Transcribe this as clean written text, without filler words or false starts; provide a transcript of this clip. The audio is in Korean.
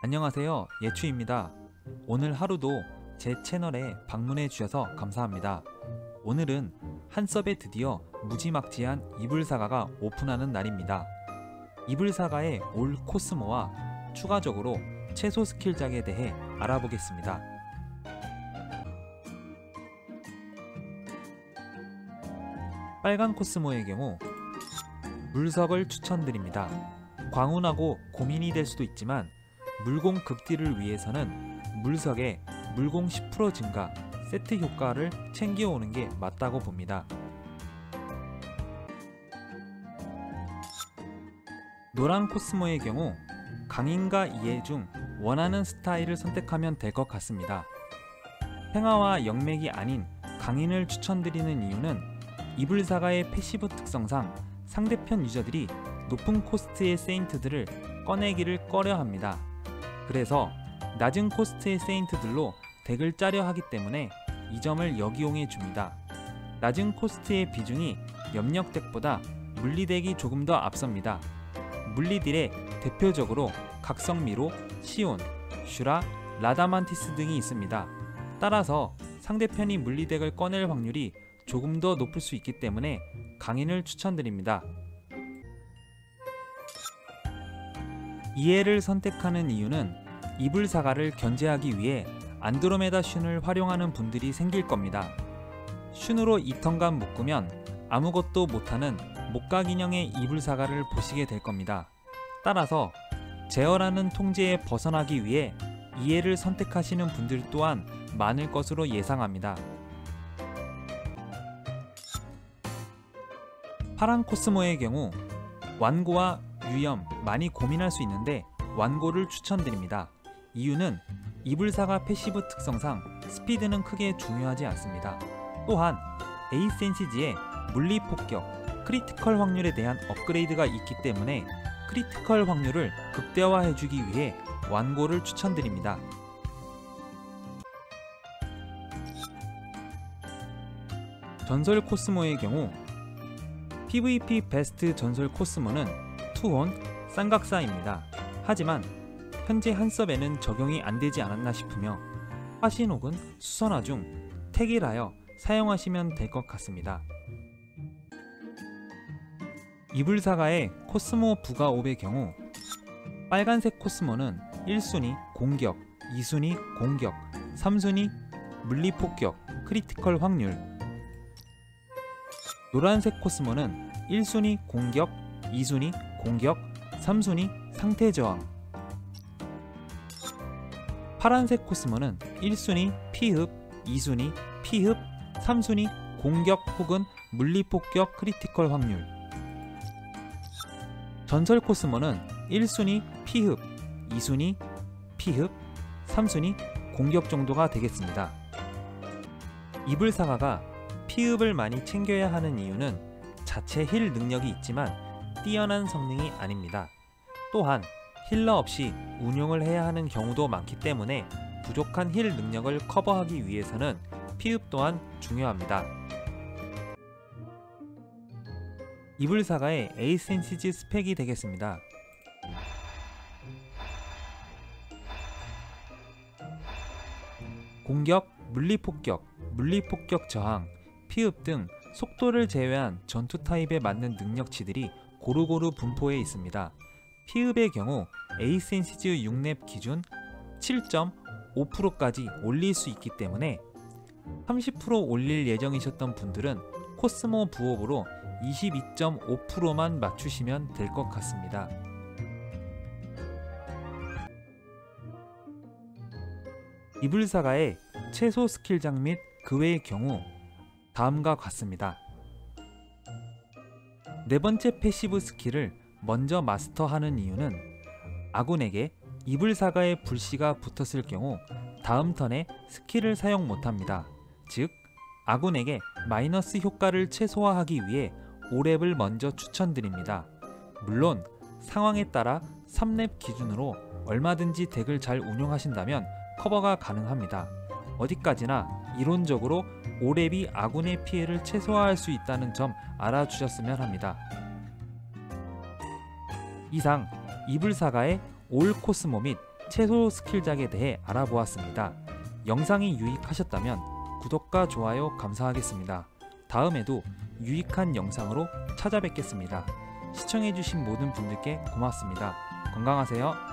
안녕하세요, 예추입니다. 오늘 하루도 제 채널에 방문해 주셔서 감사합니다. 오늘은 한섭에 드디어 무지막지한 이불사과가 오픈하는 날입니다. 이불사과의 올 코스모와 추가적으로 채소 스킬작에 대해 알아보겠습니다. 빨간 코스모의 경우 물석을 추천드립니다. 광운하고 고민이 될 수도 있지만 물공 극딜을 위해서는 물석에 물공 10% 증가 세트 효과를 챙겨오는 게 맞다고 봅니다. 노란 코스모의 경우 강인과 이해 중 원하는 스타일을 선택하면 될 것 같습니다. 행화와 영맥이 아닌 강인을 추천드리는 이유는 이불사과의 패시브 특성상 상대편 유저들이 높은 코스트의 세인트들을 꺼내기를 꺼려합니다. 그래서 낮은 코스트의 세인트들로 덱을 짜려 하기 때문에 이 점을 역이용해 줍니다. 낮은 코스트의 비중이 염력덱보다 물리덱이 조금 더 앞섭니다. 물리딜에 대표적으로 각성미로, 시온, 슈라, 라다만티스 등이 있습니다. 따라서 상대편이 물리덱을 꺼낼 확률이 조금 더 높을 수 있기 때문에 강인을 추천드립니다. 이해를 선택하는 이유는 이불사과를 견제하기 위해 안드로메다 슌을 활용하는 분들이 생길 겁니다. 슌으로 2턴간 묶으면 아무것도 못하는 목각 인형의 이불사과를 보시게 될 겁니다. 따라서 제어라는 통제에 벗어나기 위해 이해를 선택하시는 분들 또한 많을 것으로 예상합니다. 파란 코스모의 경우 완고와 유염 많이 고민할 수 있는데 완고를 추천드립니다. 이유는 이불사과 패시브 특성상 스피드는 크게 중요하지 않습니다. 또한 에이센시지의 물리 폭격, 크리티컬 확률에 대한 업그레이드가 있기 때문에 크리티컬 확률을 극대화해주기 위해 완고를 추천드립니다. 전설 코스모의 경우 PVP 베스트 전설 코스모는 투혼, 쌍각사입니다. 하지만 현재 한섭에는 적용이 안되지 않았나 싶으며 화신 혹은 수선화 중 택일 하여 사용하시면 될 것 같습니다. 이불사과의 코스모 부가옵의 경우 빨간색 코스모는 1순위 공격, 2순위 공격, 3순위 물리폭격, 크리티컬 확률, 노란색 코스모는 1순위 공격, 2순위 공격, 3순위 상태 저항, 파란색 코스모는 1순위 피흡, 2순위 피흡, 3순위 공격 혹은 물리폭격 크리티컬 확률, 전설 코스모는 1순위 피흡, 2순위 피흡, 3순위 공격 정도가 되겠습니다. 이불사과가 피흡을 많이 챙겨야 하는 이유는 자체 힐 능력이 있지만 뛰어난 성능이 아닙니다. 또한 힐러 없이 운용을 해야 하는 경우도 많기 때문에 부족한 힐 능력을 커버하기 위해서는 피흡 또한 중요합니다. 이불사과의 에이센시지 스펙이 되겠습니다. 공격, 물리폭격, 물리폭격 저항, 피흡 등 속도를 제외한 전투 타입에 맞는 능력치들이 고루고루 분포해 있습니다. 피흡의 경우 에이센시즈 6렙 기준 7.5%까지 올릴 수 있기 때문에 30% 올릴 예정이셨던 분들은 코스모 부업으로 22.5%만 맞추시면 될 것 같습니다. 이불사과의 채소 스킬작 및 그 외의 경우 다음과 같습니다. 네 번째 패시브 스킬을 먼저 마스터하는 이유는 아군에게 이불사과의 불씨가 붙었을 경우 다음 턴에 스킬을 사용 못합니다. 즉 아군에게 마이너스 효과를 최소화하기 위해 5렙을 먼저 추천드립니다. 물론 상황에 따라 3렙 기준으로 얼마든지 덱을 잘 운용하신다면 커버가 가능합니다. 어디까지나 이론적으로 5렙이 아군의 피해를 최소화할 수 있다는 점 알아주셨으면 합니다. 이상 이불사과의 올 코스모 및 채소 스킬작에 대해 알아보았습니다. 영상이 유익하셨다면 구독과 좋아요 감사하겠습니다. 다음에도 유익한 영상으로 찾아뵙겠습니다. 시청해주신 모든 분들께 고맙습니다. 건강하세요.